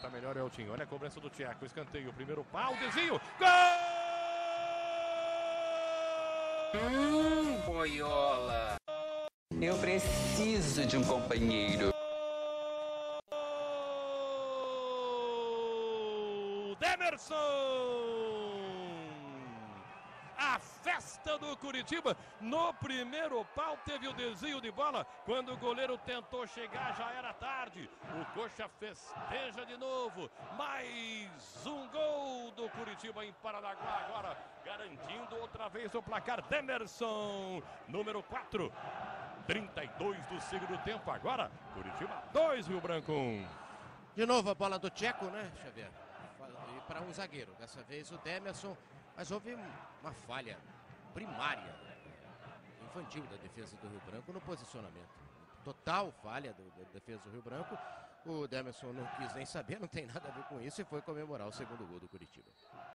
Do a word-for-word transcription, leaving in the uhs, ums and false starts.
tá melhor é o Eltinho. Olha a cobrança do Tcheco. Escanteio. Primeiro pau. Desvio. Gol! Hum, boiola. Eu preciso de um companheiro. Demerson! A festa do Curitiba. No primeiro pau teve o desvio de bola. Quando o goleiro tentou chegar, já era tarde. O Coxa festeja de novo. Mais um gol do Curitiba em Paranaguá. Agora garantindo outra vez o placar. Demerson, número quatro. trinta e dois do segundo tempo. Agora, Curitiba dois, Rio Branco um. De novo a bola do Tcheco, né, Xavier? E para um zagueiro. Dessa vez o Demerson. Mas houve uma falha primária, infantil da defesa do Rio Branco no posicionamento. Total falha do, da defesa do Rio Branco. O Demerson não quis nem saber, não tem nada a ver com isso e foi comemorar o segundo gol do Curitiba.